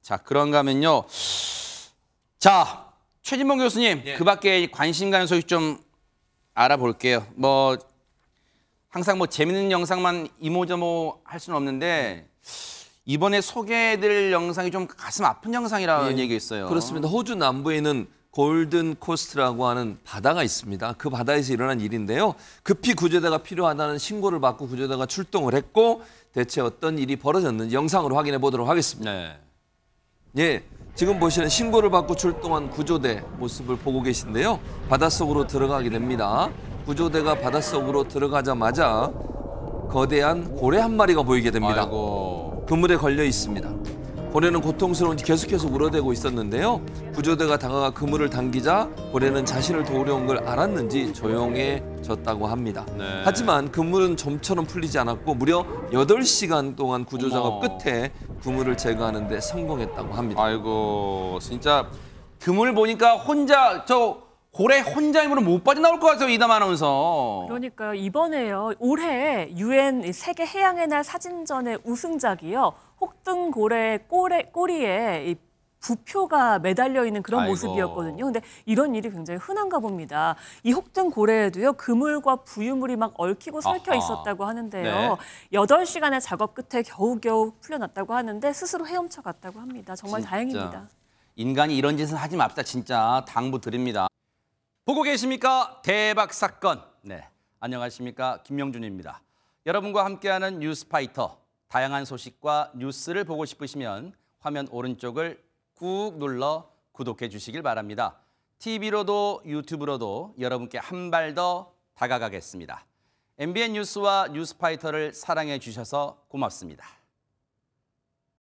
자, 그런가 하면요. 자, 최진봉 교수님, 예. 그 밖에 관심 가는 소식 좀 알아볼게요. 뭐 항상 뭐 재밌는 영상만 이모저모 할 수는 없는데 이번에 소개해드릴 영상이 좀 가슴 아픈 영상이라는 얘기가 있어요. 그렇습니다. 호주 남부에 있는 골든 코스트라고 하는 바다가 있습니다. 그 바다에서 일어난 일인데요. 급히 구조대가 필요하다는 신고를 받고 구조대가 출동을 했고 대체 어떤 일이 벌어졌는지 영상으로 확인해 보도록 하겠습니다. 네. 예, 지금 보시는 신고를 받고 출동한 구조대 모습을 보고 계신데요. 바닷속으로 들어가게 됩니다. 구조대가 바닷속으로 들어가자마자 거대한 고래 한 마리가 보이게 됩니다. 아이고. 그물에 걸려 있습니다. 고래는 고통스러운지 계속해서 울어대고 있었는데요. 구조대가 다가가 그물을 당기자 고래는 자신을 도우려 온 걸 알았는지 조용해졌다고 합니다. 네. 하지만 그물은 좀처럼 풀리지 않았고 무려 8시간 동안 구조 작업 어머. 끝에 그물을 제거하는 데 성공했다고 합니다. 아이고, 진짜 그물 보니까 혼자 고래 혼자 힘으로 못 빠져나올 것 같아요, 이담 아나운서. 그러니까요. 이번에요. 올해 UN 세계 해양의 날 사진전의 우승작이요. 혹등고래 꼬리에 이 부표가 매달려 있는 그런 아이고. 모습이었거든요. 근데 이런 일이 굉장히 흔한가 봅니다. 이 혹등고래에도요. 그물과 부유물이 막 얽히고 설켜 아하. 있었다고 하는데요. 네. 8시간의 작업 끝에 겨우겨우 풀려났다고 하는데 스스로 헤엄쳐 갔다고 합니다. 정말 진짜. 다행입니다. 인간이 이런 짓은 하지 맙시다. 진짜 당부 드립니다. 보고 계십니까? 대박 사건. 네, 안녕하십니까? 김명준입니다. 여러분과 함께하는 뉴스파이터. 다양한 소식과 뉴스를 보고 싶으시면 화면 오른쪽을 꾹 눌러 구독해 주시길 바랍니다. TV로도 유튜브로도 여러분께 한 발 더 다가가겠습니다. MBN 뉴스와 뉴스파이터를 사랑해 주셔서 고맙습니다.